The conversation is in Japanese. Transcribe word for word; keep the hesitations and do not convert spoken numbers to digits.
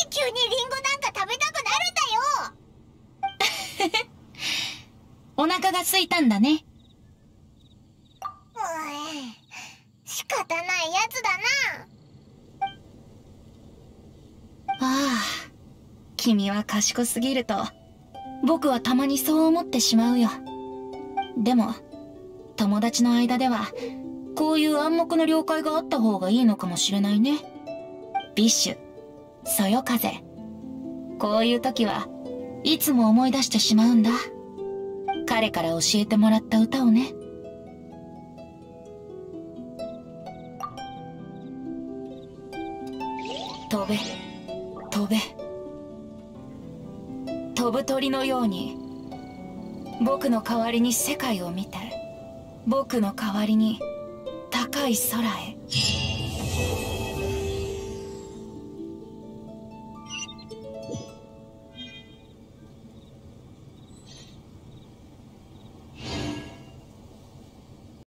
急にリンゴなんか食べたくなるんだよ。 お腹が空いたんだね。 うえ、仕方ないやつだな。 ああ、君は賢すぎると僕はたまにそう思ってしまうよ。でも友達の間ではこういう暗黙の了解があった方がいいのかもしれないね。ビッシュ、そよ風、こういう時はいつも思い出してしまうんだ。彼から教えてもらった歌をね。飛べ、飛べ、飛ぶ鳥のように僕の代わりに世界を見て、僕の代わりに高い空へ。